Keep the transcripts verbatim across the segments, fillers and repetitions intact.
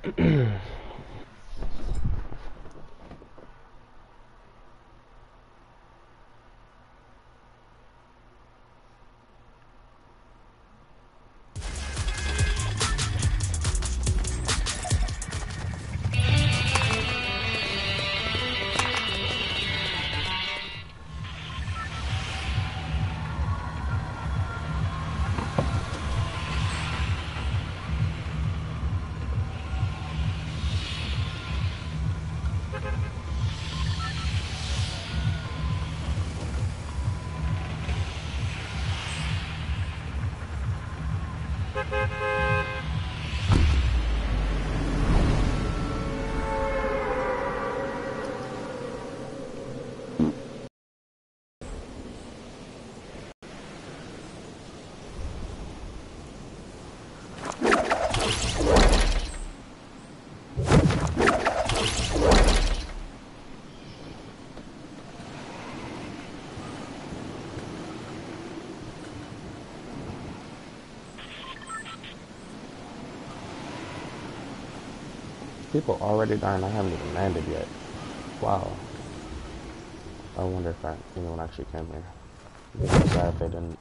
People already dying. I haven't even landed yet. Wow. I wonder if I, anyone actually came here. I'm sad if they didn't.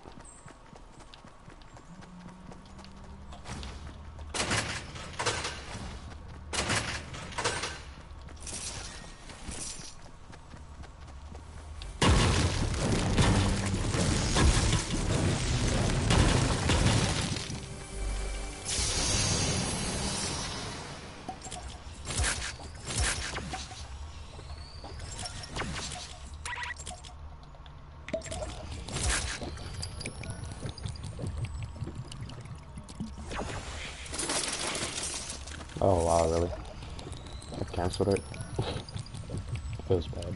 Oh wow, really? I canceled it. It was bad.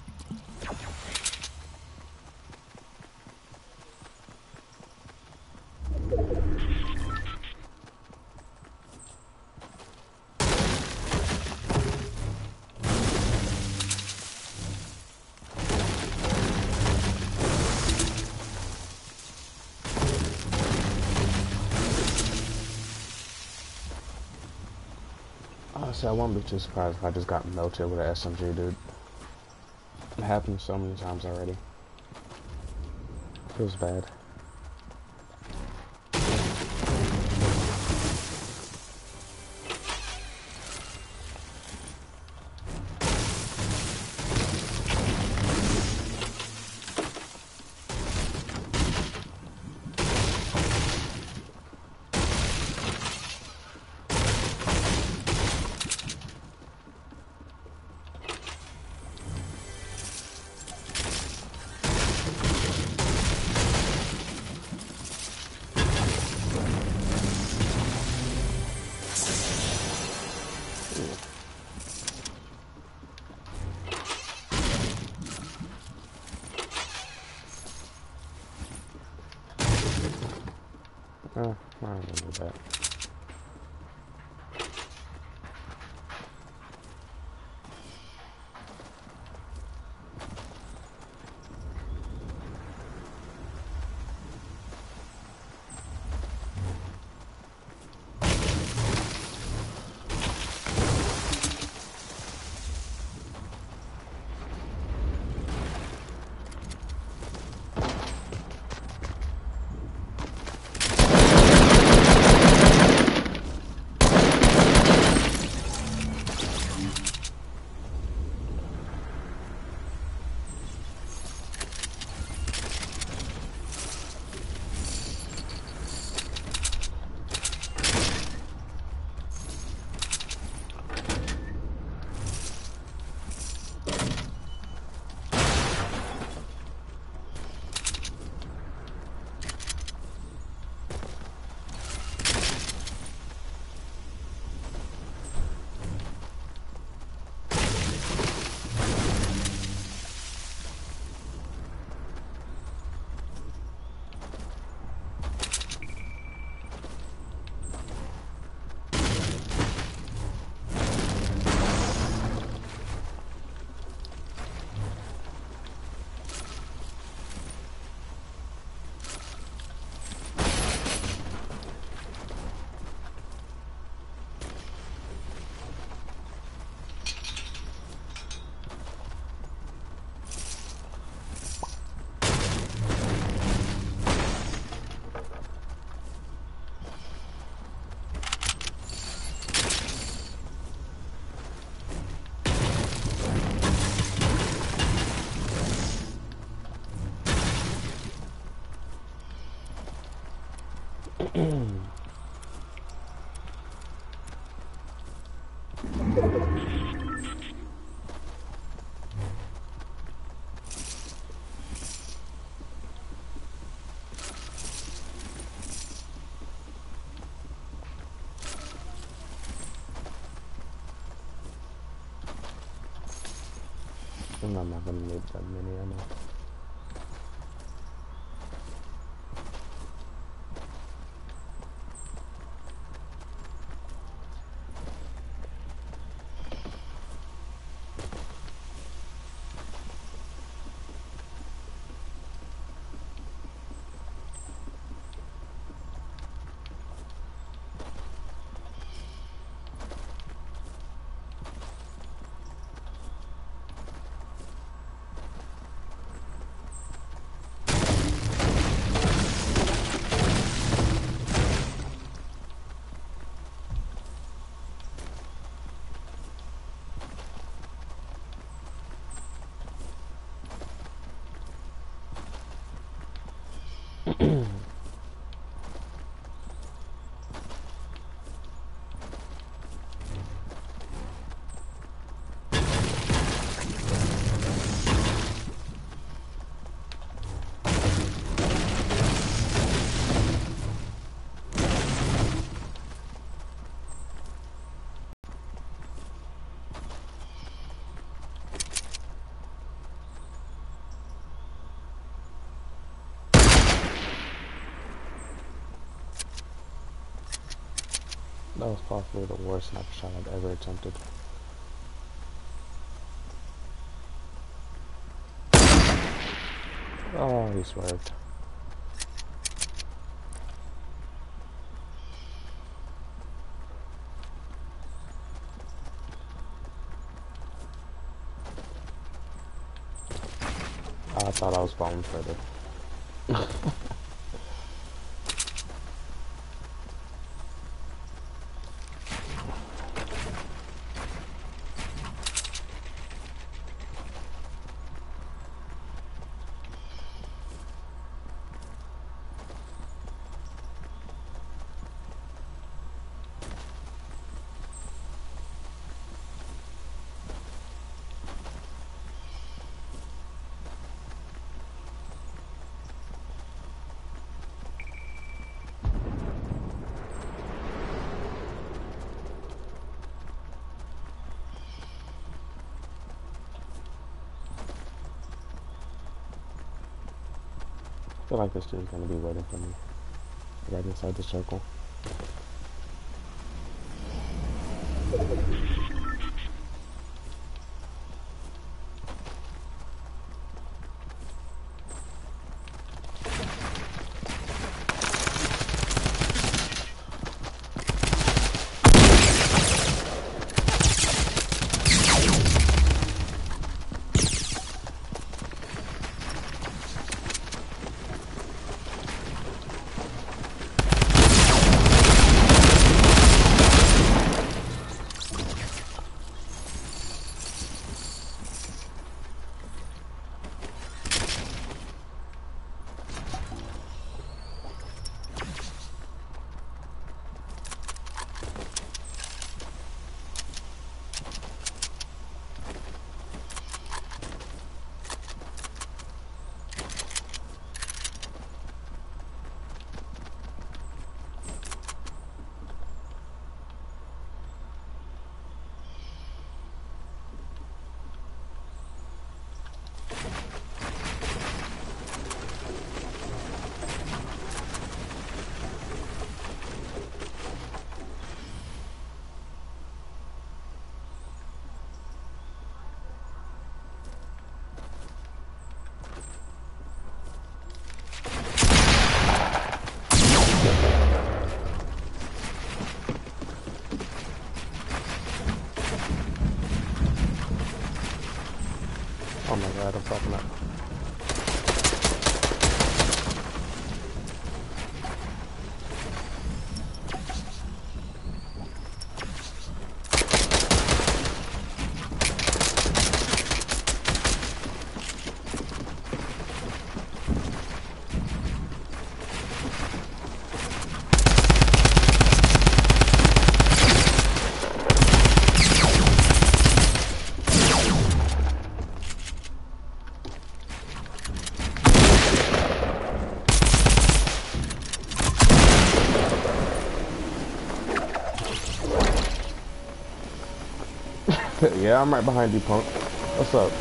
Honestly, I won't be too surprised if I just got melted with an S M G, dude. It happened so many times already. Feels bad. Oh, I remember that. I'm not gonna need that many ammo. That was possibly the worst sniper shot I've ever attempted. Oh, he swerved. I thought I was falling further. I feel like this dude's gonna be waiting for me right inside the circle. Oh my god, I'm fucking up. Yeah, I'm right behind you, punk. What's up?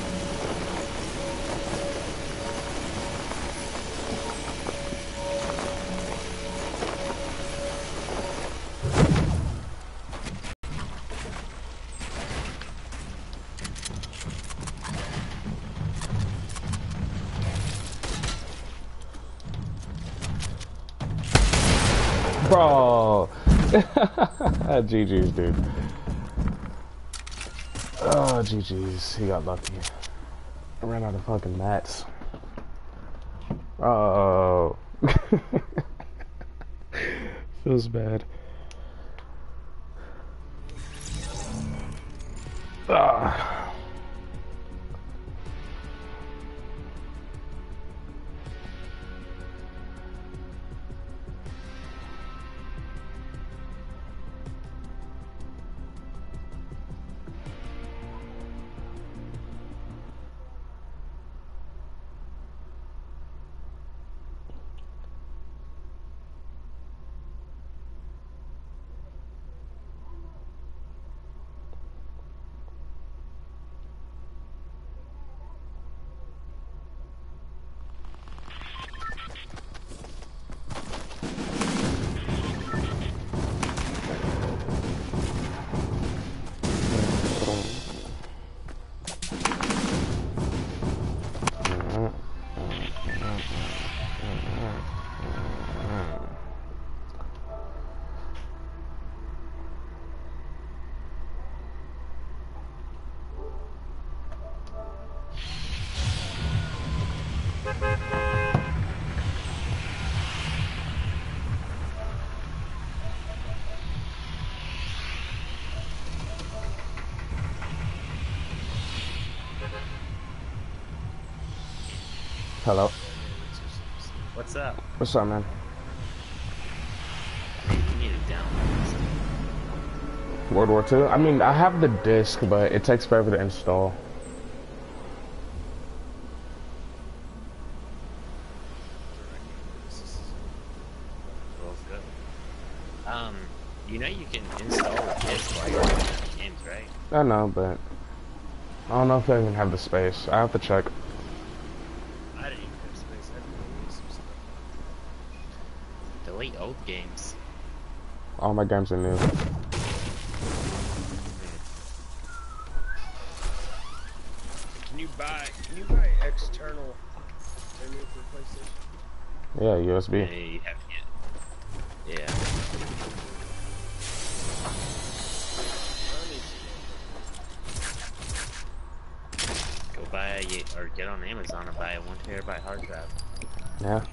Bro! G G's, dude. Oh, G G's. He got lucky. I ran out of fucking mats. Oh. Feels bad. Ah. Hello. What's up? What's up, man? You need to download this. World War Two? I mean, I have the disc, but it takes forever to install. Well, good. Um, you know you can install a disc while you're playing games, right? I know, but I don't know if I even have the space. I have to check. I didn't even have space. I had to delete some stuff. Delete old games. All my games are new. Can you buy? Can you buy external memory for PlayStation? Yeah, U S B. Yeah, you have yeah. Yeah. Go buy a, or get on Amazon and buy a one terabyte hard drive. Yeah.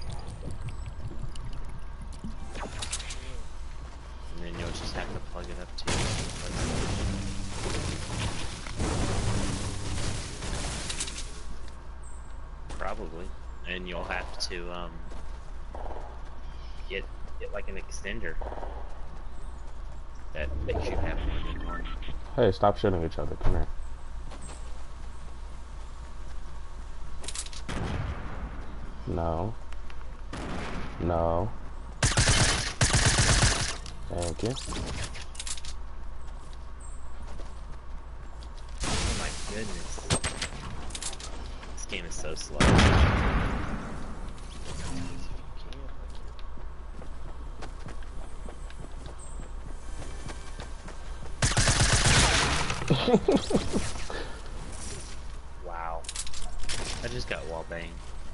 And then you'll just have to plug it up to your Probably. And you'll have to um get get like an extender that makes you have more than one. Hey, stop shooting each other. Come here. No. No. Thank you. Oh my goodness. This game is so slow. Wow. I just got wall banged.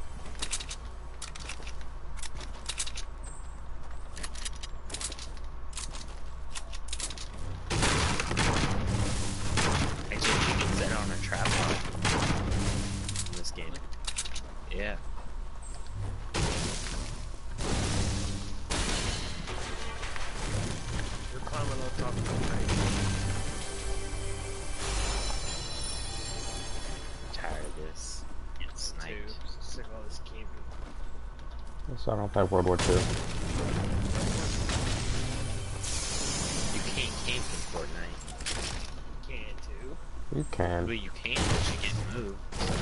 Actually, you can set it on a tripod in this game. Yeah. You're climbing on top of the train. I'm tired of this. Getting sniped. Too. Sick of all this camping. So I don't play World War Two. You can't camp in Fortnite. Can too. You can. Well, you can, but you can't move.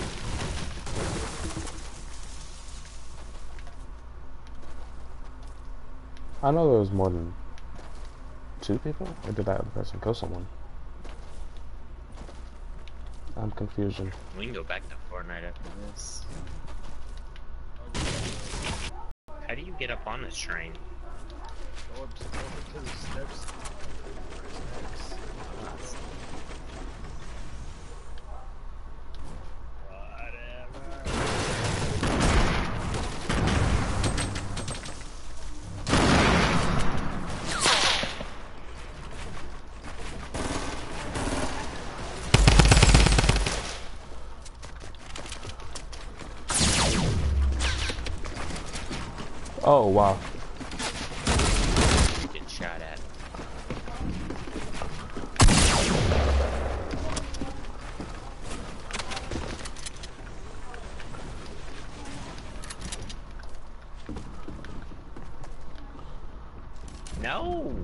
I know there was more than two people. Or did that other person kill someone? I'm confusion. We can go back to Fortnite after this. How do you get up on this train? Go up to, go up to the steps. Oh, wow. You get shot at. No!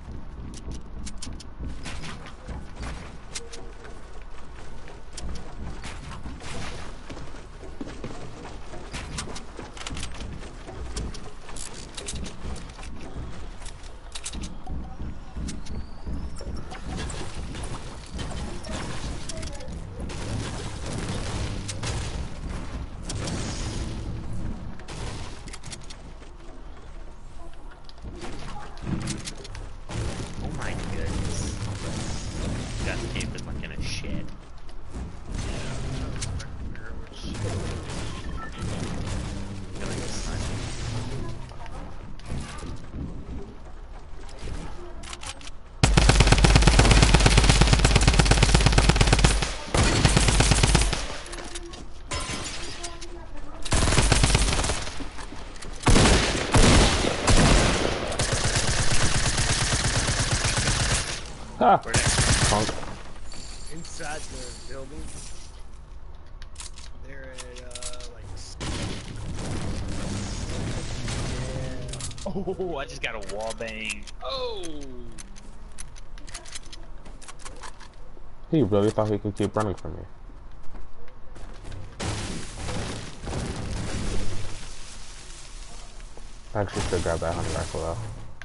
Ah! Where next? Punk. Inside the building. They're at, uh, like... Yeah. Oh, I just got a wall bang. Oh! He really thought he could keep running from me. I actually should grab that hunting rifle though.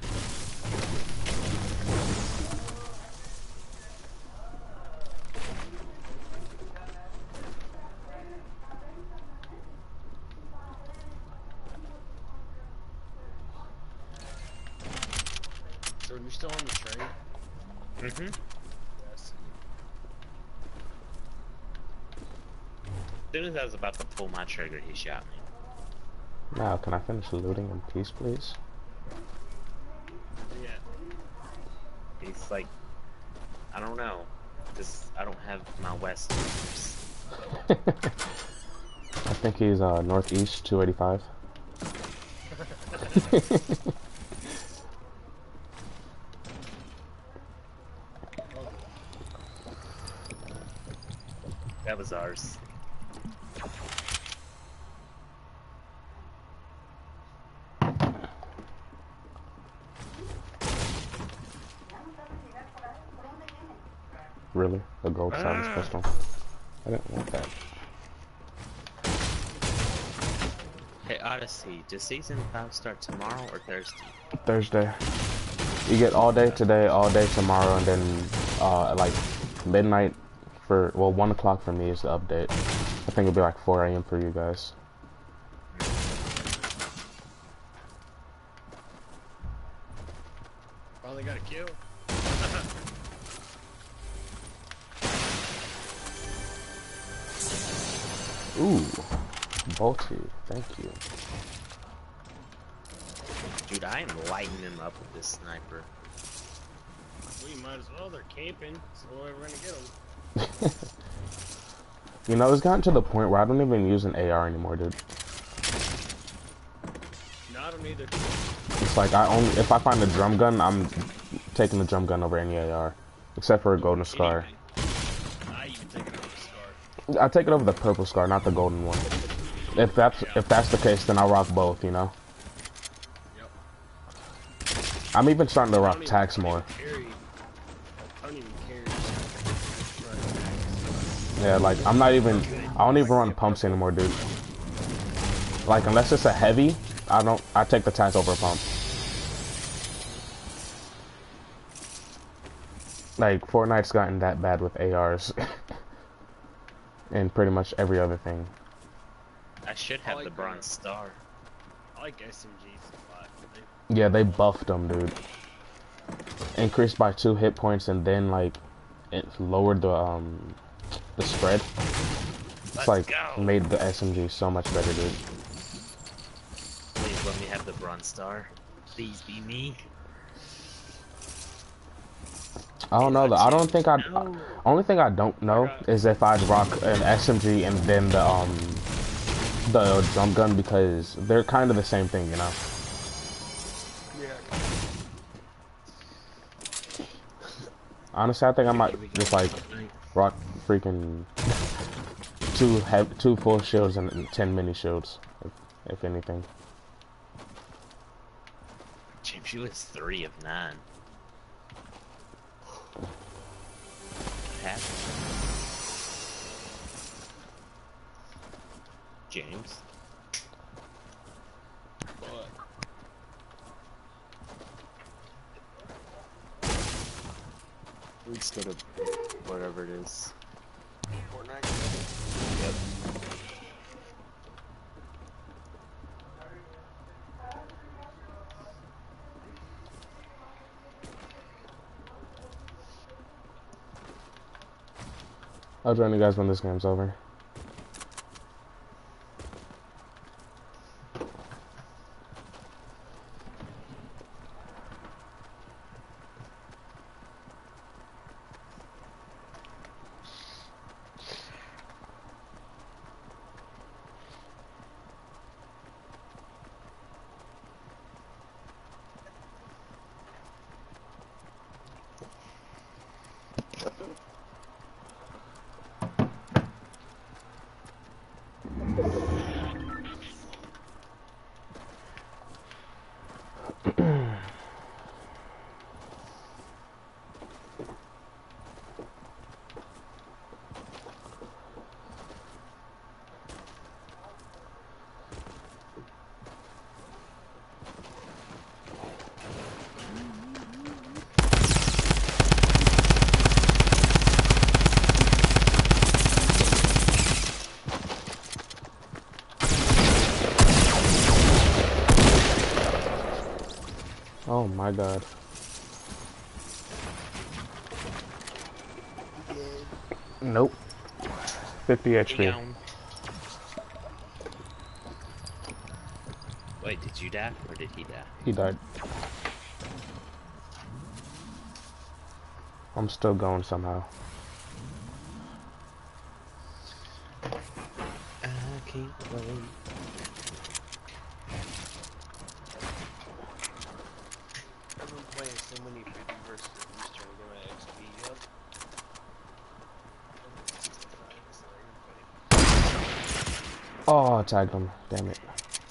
So you're still on the train? Mm-hmm. Yes. As soon as I was about to pull my trigger, he shot me. Now, can I finish looting in peace, please? Yeah. He's like, I don't know. Just, I don't have my west. I think he's uh, northeast two eighty-five. That was ours. Really? A gold silence pistol? I didn't want that. Hey Odyssey, does season five start tomorrow or Thursday? Thursday. You get all day today, all day tomorrow, and then uh, at like midnight for, well, one o'clock for me is the update. I think it'll be like four A M for you guys. Finally got a kill. Ooh, Bolty, thank you. Dude, I am lighting them up with this sniper. We might as well. They're camping, so we're gonna get them. You know, it's gotten to the point where I don't even use an A R anymore, dude. No, I don't either. It's like I only, if I find a drum gun, I'm taking the drum gun over any A R, except for a golden scar. I even take it over the scar. I take it over the purple scar, not the golden one. If that's Yeah. if that's the case, then I'll rock both. You know. Yep. I'm even starting to I rock don't even- tags I don't more. even carry- I don't even carry. Yeah, like I'm not even. I don't even run pumps anymore, dude. Like unless it's a heavy, I don't. I take the tags over a pump. Like Fortnite's gotten that bad with A Rs. and pretty much every other thing. I should I have like the that. bronze star. I like S M Gs a lot. They, Yeah, they buffed them, dude. Increased by two hit points, and then like it lowered the um the spread. It's Let's like go. made the S M G so much better, dude. Please let me have the bronze star. Please be me. I don't know though. I don't think I. No. Only thing I don't know is if I'd rock an S M G and then the um the drum gun, because they're kind of the same thing, you know. yeah. Honestly, I think I might just like rock freaking two have two full shields and ten mini shields, if, if anything. James, she was three of nine. What happened? James? But Let's go to whatever it is. Fortnite. Yep. I'll join you guys when this game's over. Oh my god. Nope. fifty H P. Damn. Wait, did you die or did he die? He died. I'm still going somehow. I can't wait. I've been playing so many fifty versus fifties trying to get my X P up. Oh, I tagged him. Damn it.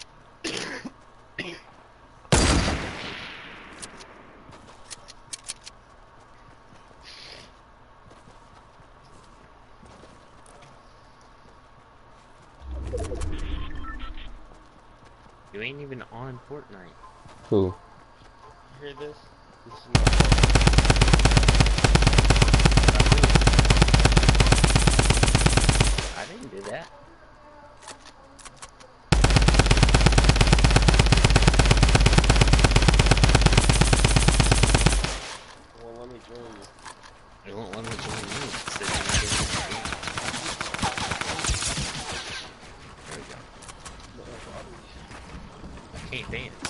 You ain't even on Fortnite. Who? You hear this? This is my fault. I didn't do that. Well, let me join you. It won't let me join you. It says you need to join me. There we go. I can't dance.